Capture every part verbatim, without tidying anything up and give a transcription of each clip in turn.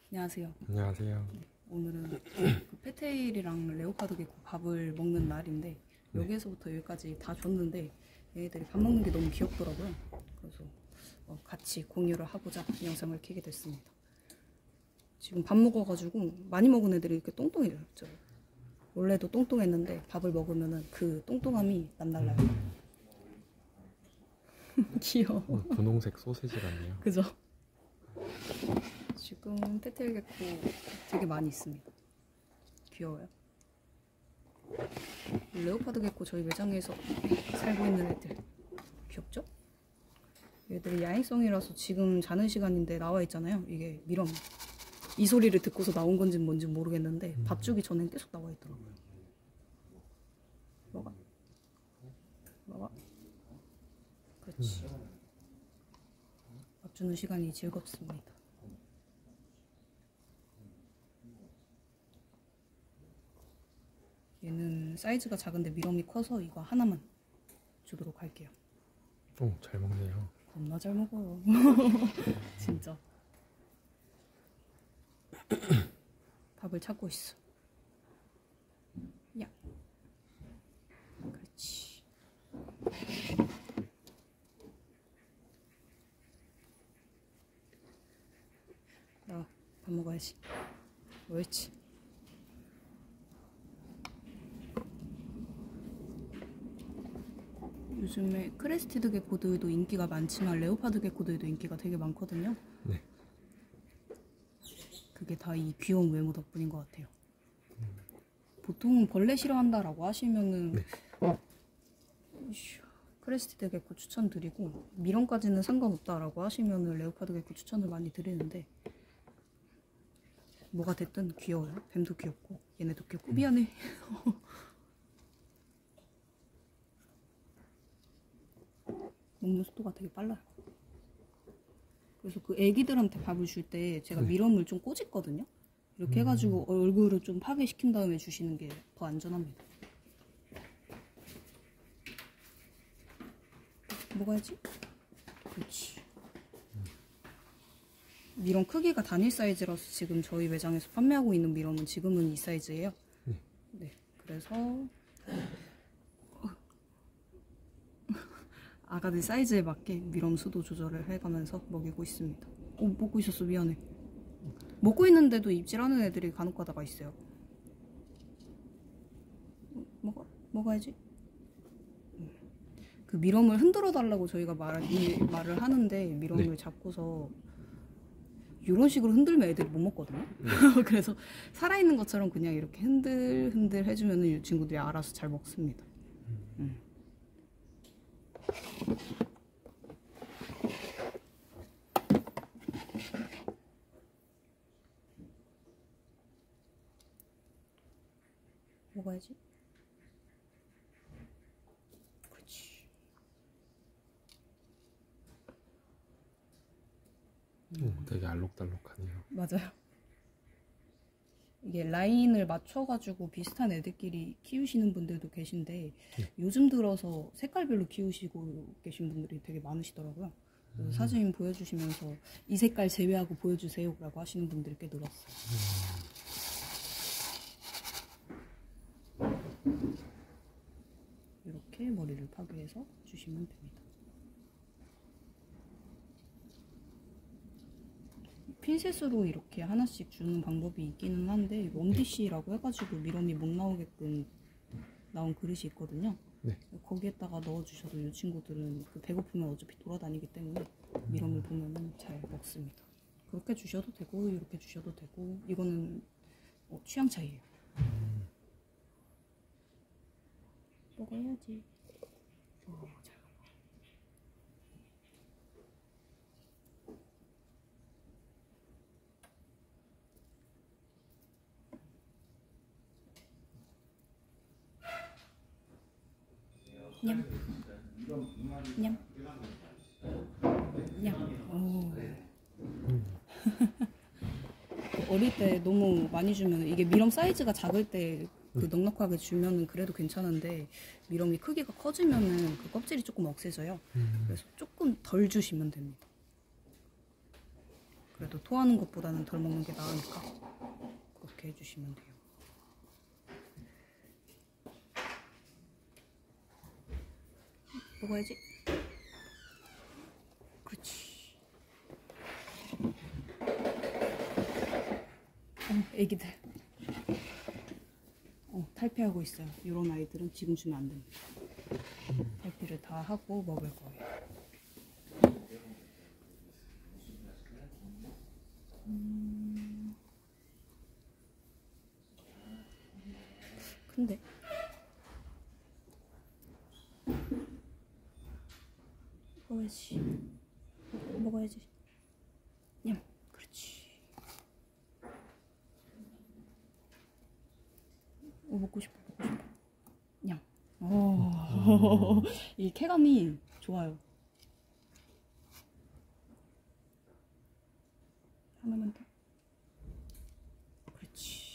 안녕하세요. 안녕하세요. 네, 오늘은 그 페테일이랑 레오파드 게코 밥을 먹는 날인데 네. 여기에서부터 여기까지 다 줬는데 얘네들이 밥 먹는 게 너무 귀엽더라고요. 그래서 어, 같이 공유를 하고자 영상을 켜게 됐습니다. 지금 밥 먹어가지고 많이 먹은 애들이 이렇게 똥똥해졌죠. 원래도 똥똥했는데 밥을 먹으면은 그 똥똥함이 남달라요. 귀여워. 분홍색 소세지 같네요. 그죠? 지금 페테일 게코 되게 많이 있습니다. 귀여워요. 레오파드 게코 저희 매장에서 살고 있는 애들 귀엽죠? 얘들이 야행성이라서 지금 자는 시간인데 나와 있잖아요. 이게 미럼 이 소리를 듣고서 나온 건지 뭔지 모르겠는데 음. 밥 주기 전엔 계속 나와 있더라고요. 먹어 먹어 그렇지. 밥 주는 시간이 즐겁습니다. 얘는 사이즈가 작은데 미럼이 커서 이거 하나만 주도록 할게요. 오, 잘 먹네요. 겁나 잘 먹어요. 진짜. 밥을 찾고 있어. 야. 그렇지. 나 밥 먹어야지. 옳지. 요즘에 크레스티드 게코들도 인기가 많지만 레오파드 게코들도 인기가 되게 많거든요. 네. 그게 다 이 귀여운 외모 덕분인 것 같아요. 음. 보통 벌레 싫어한다라고 하시면은 네. 크레스티드 게코 추천드리고 미럼까지는 상관없다라고 하시면은 레오파드 게코 추천을 많이 드리는데 뭐가 됐든 귀여워요. 뱀도 귀엽고 얘네도 귀엽고. 미안해. 먹는 속도가 되게 빨라요. 그래서 그 애기들한테 밥을 줄 때 제가 네. 미럼을 좀 꼬집거든요. 이렇게 음. 해가지고 얼굴을 좀 파괴시킨 다음에 주시는 게 더 안전합니다. 먹어야지. 그렇지. 미럼 크기가 단일 사이즈라서 지금 저희 매장에서 판매하고 있는 미럼은 지금은 이 사이즈예요. 네. 네. 그래서 아가들 사이즈에 맞게 미럼 수도 조절을 해가면서 먹이고 있습니다. 오, 먹고 있었어. 미안해. 먹고 있는데도 입질하는 애들이 간혹 가다가 있어요. 먹어? 먹어야지. 그 미럼을 흔들어 달라고 저희가 말, 이, 말을 하는데 미럼을 네. 잡고서 이런 식으로 흔들면 애들이 못 먹거든요. 네. 그래서 살아있는 것처럼 그냥 이렇게 흔들 흔들 해주면 이 친구들이 알아서 잘 먹습니다. 음. 먹어야지. 그렇지. 오, 되게 알록달록하네요. 맞아요. 이게 라인을 맞춰가지고 비슷한 애들끼리 키우시는 분들도 계신데 네. 요즘 들어서 색깔별로 키우시고 계신 분들이 되게 많으시더라고요. 그래서 음. 사진 보여주시면서 이 색깔 제외하고 보여주세요 라고 하시는 분들이 꽤 늘었어요. 음. 이렇게 머리를 파괴해서 주시면 됩니다. 핀셋으로 이렇게 하나씩 주는 방법이 있기는 한데 럼디씨라고 해가지고 미럼이 못 나오게끔 나온 그릇이 있거든요. 네. 거기에다가 넣어주셔도 이 친구들은 그 배고프면 어차피 돌아다니기 때문에 미럼을 보면은 잘 먹습니다. 그렇게 주셔도 되고 이렇게 주셔도 되고 이거는 어, 취향 차이예요. 음. 먹어야지. 어, 잘 먹어. 냠. 냠. 냠. 오. 어릴 때 너무 많이 주면 이게 미럼 사이즈가 작을 때 그 넉넉하게 주면은 그래도 괜찮은데 미럼이 크기가 커지면은 그 껍질이 조금 억세져요. 그래서 조금 덜 주시면 됩니다. 그래도 토하는 것보다는 덜 먹는 게 나으니까 그렇게 해주시면 돼요. 먹어야지. 그렇지. 어, 애기들. 어, 탈피하고 있어요. 이런 아이들은 지금 주면 안 됩니다. 탈피를 다 하고 먹을 거예요. 음... 근데 먹어야지. 먹어야지. 냠. 그렇지. 오, 먹고 싶어. 먹고 싶어. 냠. 오. 이 쾌감이 좋아요. 하나만 더. 그렇지.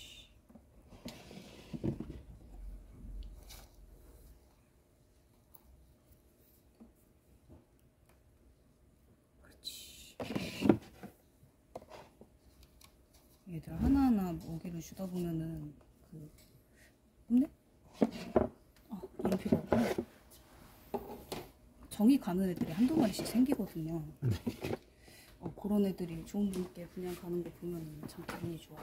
얘들 하나하나 먹이를 주다 보면은 그 없네? 아, 이름표가 없구나. 정이 가는 애들이 한두 마리씩 생기거든요. 네. 어, 그런 애들이 좋은 분께 분양 가는 거 보면 참 기분이 좋아.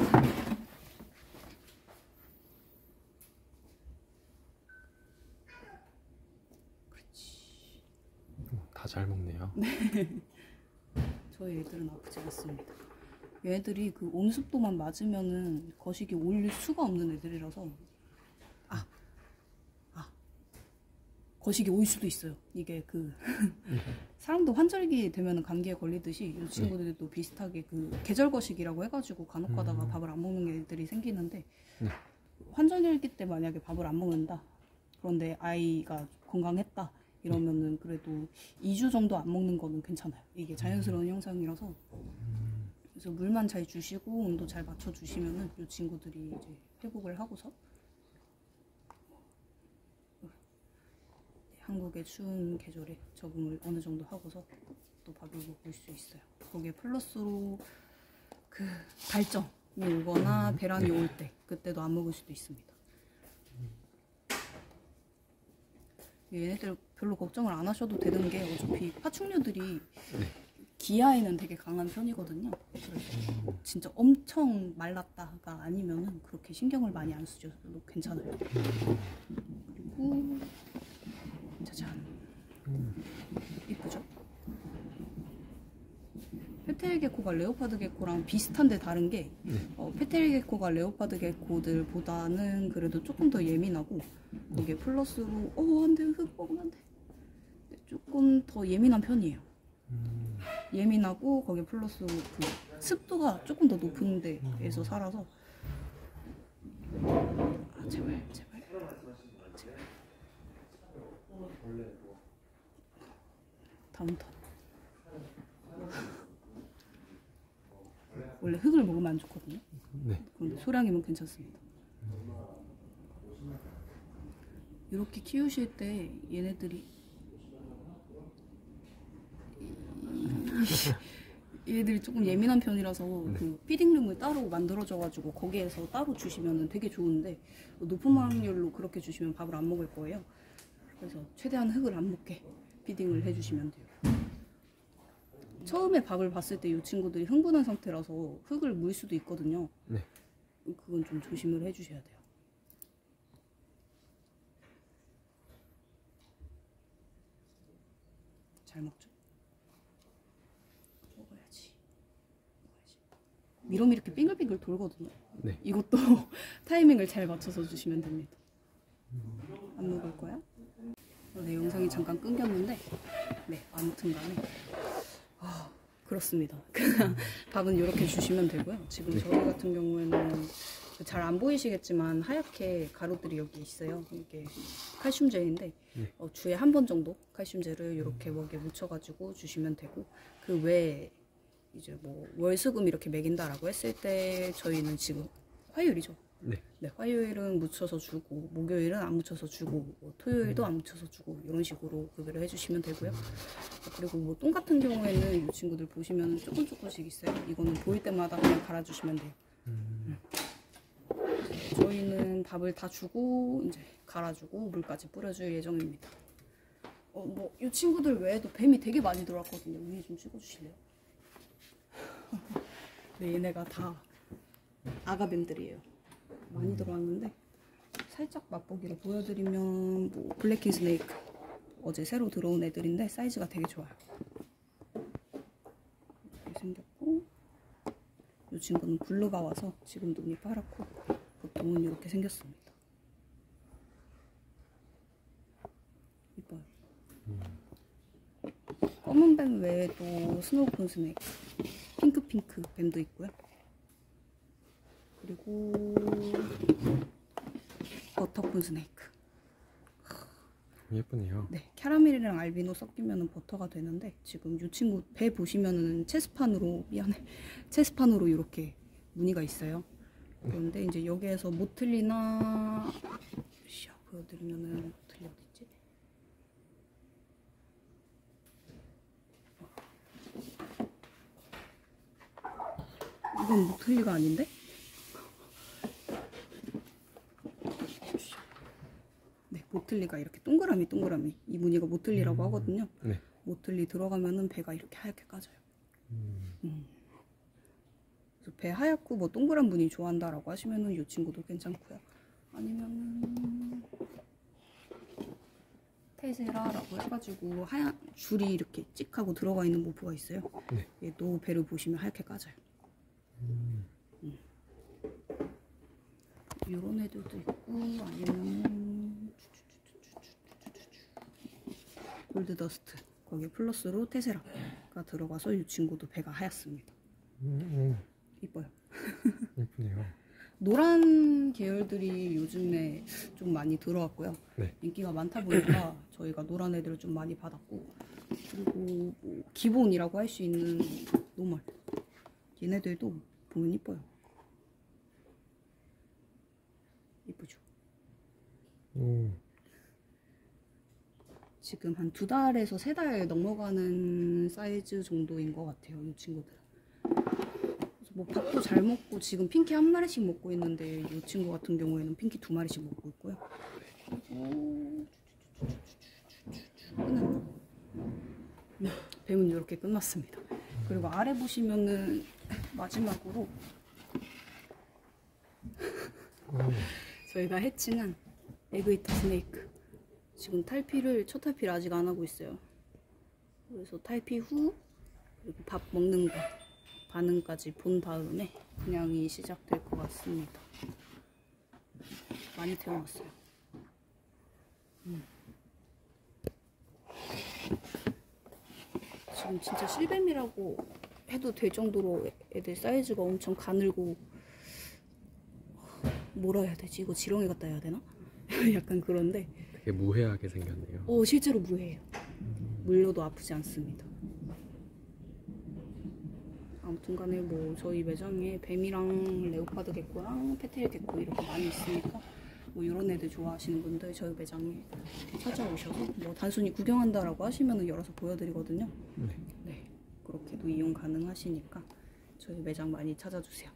그렇지. 다 잘 먹네요. 네. 저희 애들은 아프지 않습니다. 얘들이 그 온습도만 맞으면은 거식이 올릴 수가 없는 애들이라서 아, 아 거식이 올 수도 있어요. 이게 그 사람도 환절기 되면은 감기에 걸리듯이 이 친구들도 네. 비슷하게 그 계절 거식이라고 해가지고 간혹 가다가 음. 밥을 안 먹는 애들이 생기는데 네. 환절기 때 만약에 밥을 안 먹는다. 그런데 아이가 건강했다. 이러면은 그래도 이 주 정도 안 먹는 거는 괜찮아요. 이게 자연스러운 현상이라서. 그래서 물만 잘 주시고 온도 잘 맞춰 주시면은 이 친구들이 이제 회복을 하고서 한국의 추운 계절에 적응을 어느 정도 하고서 또 밥을 먹을 수 있어요. 거기에 플러스로 그 발정이 오거나 배란이 올 때 그때도 안 먹을 수도 있습니다. 얘네들 별로 걱정을 안 하셔도 되는 게 어차피 파충류들이 기아에는 되게 강한 편이거든요. 그래서 진짜 엄청 말랐다가 아니면은 그렇게 신경을 많이 안 쓰셔도 괜찮아요. 그리고 짜잔, 이쁘죠? 페테일 게코가 레오파드 게코랑 비슷한데 다른 게 어, 페테일 게코가 레오파드 게코들보다는 그래도 조금 더 예민하고 거기에 플러스로 어 안돼 흙 먹으면 안돼 조금 더 예민한 편이에요. 음. 예민하고 거기에 플러스 그 습도가 조금 더 높은 데에서 살아서 아 제발 제발 제발 다음 턴. 원래 흙을 먹으면 안 좋거든요. 네. 그런데 소량이면 괜찮습니다. 이렇게 키우실 때 얘네들이 얘들이 조금 예민한 편이라서 네. 그 피딩룸을 따로 만들어져가지고 거기에서 따로 주시면 되게 좋은데 높은 확률로 그렇게 주시면 밥을 안 먹을 거예요. 그래서 최대한 흙을 안 먹게 피딩을 해주시면 돼요. 처음에 밥을 봤을 때 이 친구들이 흥분한 상태라서 흙을 물 수도 있거든요. 네. 그건 좀 조심을 해주셔야 돼요. 잘 먹죠? 먹어야지. 먹어야지. 미롬이 이렇게 빙글빙글 돌거든요. 네. 이것도 타이밍을 잘 맞춰서 주시면 됩니다. 안 먹을 거야? 네, 영상이 잠깐 끊겼는데 네, 아무튼 간에 아, 그렇습니다. 그냥 밥은 이렇게 주시면 되고요. 지금 네. 저희 같은 경우에는 잘 안 보이시겠지만 하얗게 가루들이 여기 있어요. 이게 칼슘제인데 네. 어, 주에 한 번 정도 칼슘제를 이렇게 먹이에 묻혀가지고 주시면 되고 그 외에 이제 뭐 월수금 이렇게 먹인다라고 했을 때 저희는 지금 화요일이죠. 네. 네, 화요일은 묻혀서 주고, 목요일은 안 묻혀서 주고, 뭐 토요일도 안 묻혀서 주고 이런 식으로 급여를 해주시면 되고요. 그리고 뭐 똥 같은 경우에는 이 친구들 보시면 조금 조금씩 있어요. 이거는 보일 때마다 그냥 갈아주시면 돼요. 음. 저희는 밥을 다 주고 이제 갈아주고 물까지 뿌려줄 예정입니다. 어, 뭐 이 친구들 외에도 뱀이 되게 많이 들어왔거든요. 위에 좀 찍어주실래요? 네, 얘네가 다 아가뱀들이에요. 많이 들어왔는데 살짝 맛보기로 보여드리면 뭐 블랙킹 스네이크 어제 새로 들어온 애들인데 사이즈가 되게 좋아요. 이렇게 생겼고 이 친구는 블루가 와서 지금 눈이 파랗고 보통은 이렇게 생겼습니다. 이뻐요. 음. 검은 뱀 외에도 스노우콘 스네이크, 핑크핑크 뱀도 있고요. 그리고 버터콘 스네이크. 예쁘네요. 네, 캐러멜이랑 알비노 섞이면 버터가 되는데 지금 이 친구 배 보시면은 체스판으로 미안해 체스판으로 이렇게 무늬가 있어요. 그런데 이제 여기에서 모틀리나 샤 보여드리면은 모틀리 어딨지? 이건 모틀리가 아닌데? 네, 모틀리가 이렇게 동그라미 동그라미 이 무늬가 모틀리라고 음. 하거든요. 네. 모틀리 들어가면은 배가 이렇게 하얗게 까져요. 음. 음. 그래서 배 하얗고 뭐 동그란 무늬 좋아한다라고 하시면은 이 친구도 괜찮고요. 아니면은 테세라라고 해가지고 하얀 줄이 이렇게 찍하고 들어가 있는 모프가 있어요. 네. 얘도 배를 보시면 하얗게 까져요. 음. 음. 이런 애들도 있고 아니면 골드더스트 거기 플러스로 테세라가 들어가서 이 친구도 배가 하얗습니다. 음. 이뻐요. 예쁘네요. 노란 계열들이 요즘에 좀 많이 들어왔고요. 네. 인기가 많다 보니까 저희가 노란 애들을 좀 많이 받았고 그리고 뭐 기본이라고 할 수 있는 노멀 얘네들도 보면 이뻐요. 이쁘죠? 오. 지금 한 두 달에서 세 달 넘어가는 사이즈 정도인 것 같아요. 이 친구들은. 그래서 뭐 밥도 잘 먹고 지금 핑키 한 마리씩 먹고 있는데 이 친구 같은 경우에는 핑키 두 마리씩 먹고 있고요. 그리고 끝났나? 네, 뱀은 이렇게 끝났습니다. 그리고 아래 보시면은 마지막으로 오. 저희가 해칭한 에그이터 스네이크 지금 탈피를 첫 탈피를 아직 안 하고 있어요. 그래서 탈피 후 그리고 밥 먹는 거 반응까지 본 다음에 분양이 시작될 것 같습니다. 많이 태어났어요. 음. 지금 진짜 실뱀이라고 해도 될 정도로 애들 사이즈가 엄청 가늘고 뭐라 해야 되지? 이거 지렁이 같다 해야 되나? 약간 그런데 되게 무해하게 생겼네요. 어 실제로 무해요. 물려도 아프지 않습니다. 아무튼 간에 뭐 저희 매장에 뱀이랑 레오파드 개코랑 페테일 개코 이렇게 많이 있으니까 뭐 이런 애들 좋아하시는 분들 저희 매장에 찾아오셔서 뭐 단순히 구경한다라고 하시면 열어서 보여드리거든요. 네. 네, 그렇게도 이용 가능하시니까 저희 매장 많이 찾아주세요.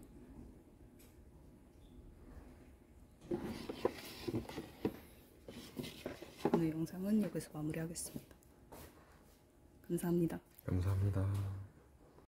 오늘 영상은 여기서 마무리하겠습니다. 감사합니다. 감사합니다.